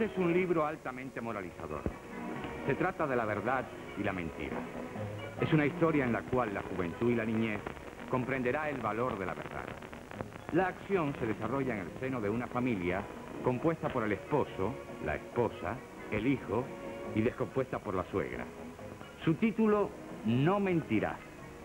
Este es un libro altamente moralizador. Se trata de la verdad y la mentira. Es una historia en la cual la juventud y la niñez comprenderá el valor de la verdad. La acción se desarrolla en el seno de una familia compuesta por el esposo, la esposa, el hijo y descompuesta por la suegra. Su título, No mentirás.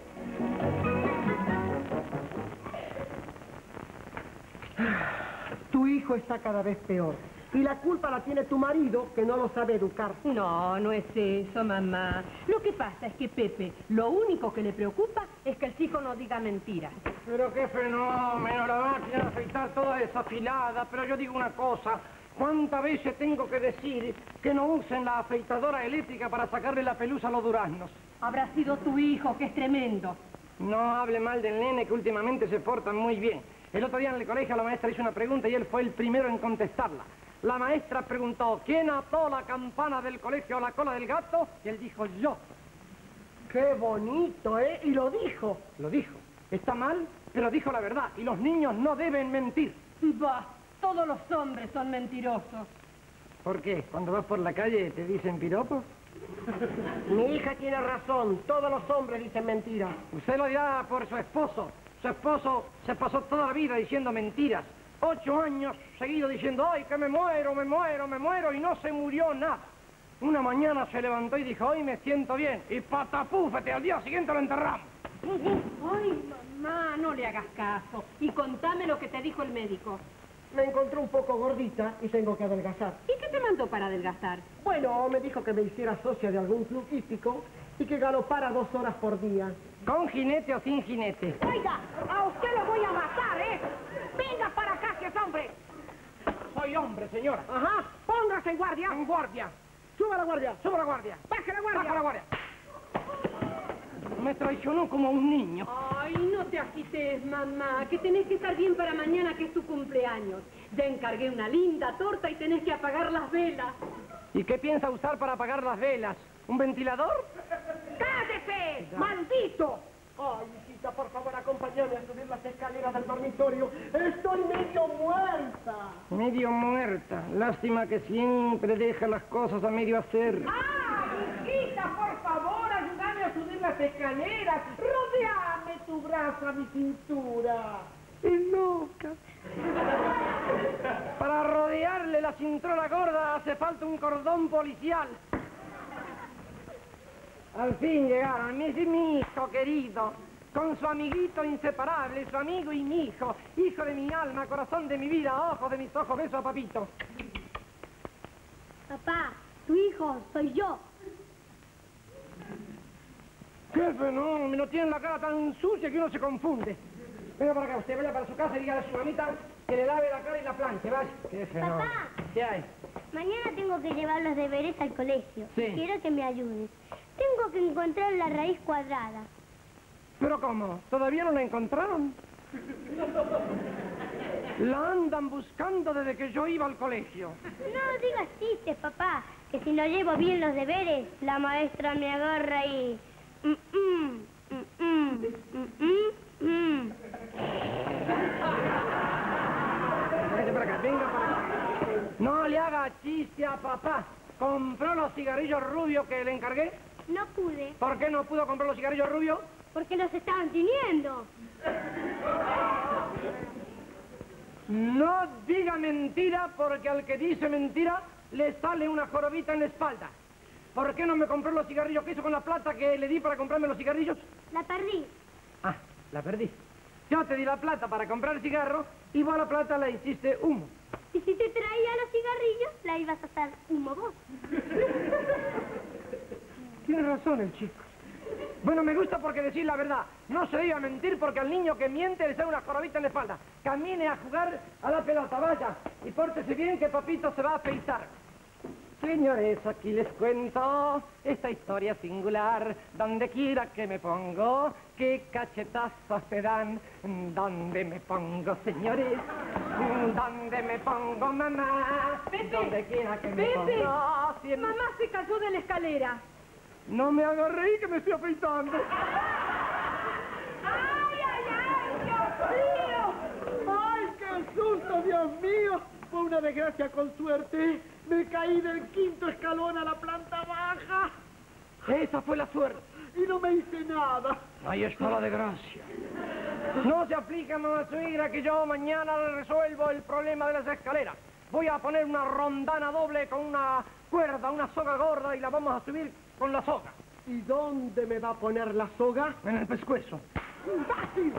Tu hijo está cada vez peor. Y la culpa la tiene tu marido, que no lo sabe educar. No, no es eso, mamá. Lo que pasa es que Pepe, lo único que le preocupa es que el hijo no diga mentiras. Pero qué fenómeno, la máquina de afeitar toda desafilada. Pero yo digo una cosa, ¿cuántas veces tengo que decir que no usen la afeitadora eléctrica para sacarle la pelusa a los duraznos? Habrá sido tu hijo, que es tremendo. No hable mal del nene, que últimamente se portan muy bien. El otro día en el colegio la maestra hizo una pregunta y él fue el primero en contestarla. La maestra preguntó, ¿quién ató la campana del colegio a la cola del gato? Y él dijo, yo. ¡Qué bonito, eh! Y lo dijo. Lo dijo. Está mal, pero dijo la verdad. Y los niños no deben mentir. Bah, todos los hombres son mentirosos. ¿Por qué? Cuando vas por la calle te dicen piropos. Mi hija tiene razón. Todos los hombres dicen mentiras. Usted lo dirá por su esposo. Su esposo se pasó toda la vida diciendo mentiras. 8 años seguidos diciendo, ¡ay, que me muero, me muero, me muero! Y no se murió nada. Una mañana se levantó y dijo, hoy me siento bien. Y patapúfete, al día siguiente lo enterramos. Ay, mamá, no le hagas caso. Y contame lo que te dijo el médico. Me encontró un poco gordita y tengo que adelgazar. ¿Y qué te mandó para adelgazar? Bueno, me dijo que me hiciera socia de algún club hípico y que galopara 2 horas por día. ¿Con jinete o sin jinete? Oiga, a usted lo voy a matar, ¿eh? Venga para acá, que es hombre. Soy hombre, señora. Ajá, póngase en guardia. En guardia. ¡Suba la guardia! Suba la guardia. Baje la guardia. Baja la guardia. Me traicionó como un niño. Ay, no te agites, mamá, que tenés que estar bien para mañana, que es tu cumpleaños. Ya encargué una linda torta y tenés que apagar las velas. ¿Y qué piensa usar para apagar las velas? ¿Un ventilador? ¡Cállese, maldito! Ay, hijita, por favor, acompáñame a subir las escaleras del dormitorio. Estoy medio muerta. Medio muerta. Lástima que siempre deja las cosas a medio hacer. ¡Ah, hijita, por favor, ayúdame a subir las escaleras! ¡Rodeame tu brazo a mi cintura! ¡Es loca! Para rodearle la cintura gorda hace falta un cordón policial. Al fin llegaron mi hijo querido, con su amiguito inseparable, su amigo y mi hijo de mi alma, corazón de mi vida, ojo de mis ojos, beso a papito. Papá, tu hijo, soy yo. ¡Qué fenómeno! Tienen la cara tan sucia que uno se confunde. Venga para acá, usted vaya para su casa y dígale a su mamita que le lave la cara y la planche, vaya. ¡Qué fenómeno! Papá. ¿Qué hay? Mañana tengo que llevar los deberes al colegio. Sí. Quiero que me ayudes. Tengo que encontrar la raíz cuadrada. ¿Pero cómo? ¿Todavía no la encontraron? La andan buscando desde que yo iba al colegio. No digas chistes, papá, que si no llevo bien los deberes, la maestra me agarra y... Véngase para acá, venga para acá. No le haga chiste a papá. ¿Compró los cigarrillos rubios que le encargué? No pude, ¿Por qué no pudo comprar los cigarrillos rubios? porque los estaban tiniendo. No diga mentira, porque al que dice mentira le sale una jorobita en la espalda. ¿Por qué no me compró los cigarrillos? ¿Qué hizo con la plata que le di para comprarme los cigarrillos? La perdí. Ah, la perdí. Yo te di la plata para comprar el cigarro y vos la plata la hiciste humo. Y si te traía los cigarrillos, la ibas a hacer humo vos. Tiene razón el chico. Bueno, me gusta porque decir la verdad. No se debe mentir porque al niño que miente le sale una jorobita en la espalda. Camine a jugar a la pelota, vaya. Y pórtese bien que papito se va a afeitar. Señores, aquí les cuento esta historia singular. Donde quiera que me pongo, qué cachetazos te dan. ¿Dónde me pongo, señores? ¿Dónde me pongo, mamá? Pepe, Donde quiera que me Pepe, pongo. Siempre... mamá se cayó de la escalera. No me haga reír que me estoy afeitando. ¡Ay, ay, ay, Dios mío! ¡Ay, qué susto, Dios mío! Fue una desgracia, con suerte, me caí del 5.º escalón a la planta baja. Esa fue la suerte. Y no me hice nada. Ahí está la desgracia. No se aplica, mamá suegra, que yo mañana le resuelvo el problema de las escaleras. Voy a poner una rondana doble con una cuerda, una soga gorda, y la vamos a subir con la soga. ¿Y dónde me va a poner la soga? En el pescuezo. ¡Fácil!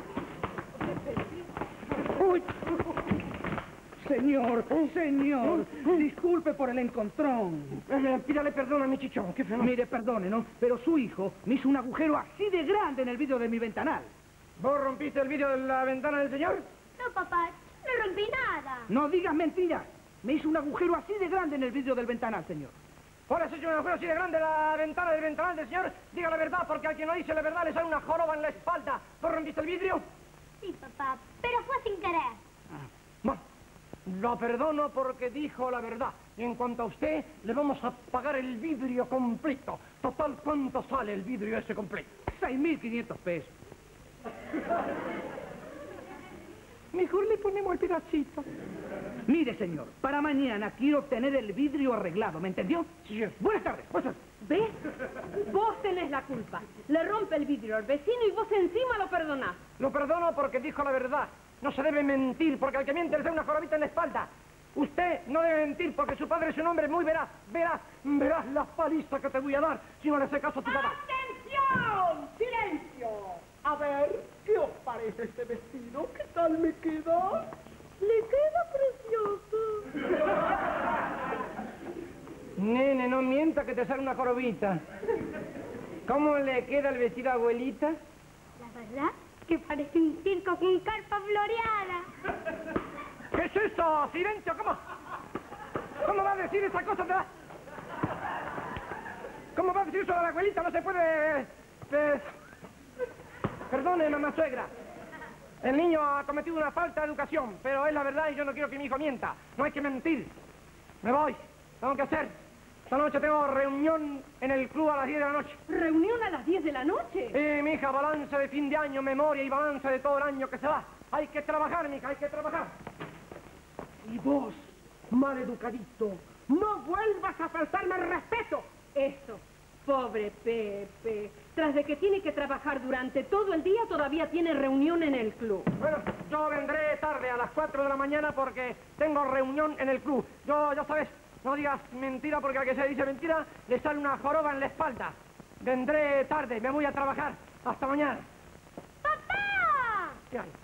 Uy. Señor, disculpe por el encontrón. Pídale perdón a mi chichón, qué feo. Mire, perdone, ¿no? Pero su hijo me hizo un agujero así de grande en el vidrio de mi ventanal. ¿Vos rompiste el vidrio de la ventana del señor? No, papá, no rompí nada. No digas mentiras. Me hizo un agujero así de grande en el vidrio del ventanal, señor. ¿Por eso hecho un agujero así de grande en la ventana del ventanal del señor? Diga la verdad, porque al que no dice la verdad le sale una joroba en la espalda. ¿Vos rompiste el vidrio? Sí, papá, pero fue sin querer. Bueno, lo perdono porque dijo la verdad. Y en cuanto a usted, le vamos a pagar el vidrio completo. Total, ¿cuánto sale el vidrio ese completo? 6.500 pesos. Mejor le ponemos el pedacito. Mire, señor, para mañana quiero tener el vidrio arreglado, ¿me entendió? Sí, señor. Buenas tardes. ¿Ves? Vos tenés la culpa. Le rompe el vidrio al vecino y vos encima lo perdonás. Lo perdono porque dijo la verdad. No se debe mentir, porque al que miente le da una jorobita en la espalda. Usted no debe mentir, porque su padre es un hombre muy veraz. Verás la paliza que te voy a dar si no le hace caso a tu papá. ¡Atención! ¡Silencio! A ver, ¿qué os parece este vestido? ¿Qué tal me queda? Le queda precioso. Nene, no mienta que te sale una jorobita. ¿Cómo le queda el vestido a abuelita? La verdad que parece un circo con carpa floreada. ¿Qué es eso? ¡Silencio! ¿Cómo va a decir esa cosa? ¿Cómo va a decir eso de la abuelita? No se puede... Perdone, mamá suegra. El niño ha cometido una falta de educación, pero es la verdad y yo no quiero que mi hijo mienta. No hay que mentir. Me voy. Tengo que hacer. Esta noche tengo reunión en el club a las 10 de la noche. ¿Reunión a las 10 de la noche? Mi hija, balance de fin de año, memoria y balance de todo el año que se va. Hay que trabajar, mija, hay que trabajar. Y vos, maleducadito, no vuelvas a faltarme el respeto. Eso, pobre Pepe. Tras de que tiene que trabajar durante todo el día, todavía tiene reunión en el club. Bueno, yo vendré tarde a las 4 de la mañana porque tengo reunión en el club. Ya sabes, no digas mentira porque al que se dice mentira le sale una joroba en la espalda. Vendré tarde, me voy a trabajar. Hasta mañana. ¡Papá! ¿Qué hay?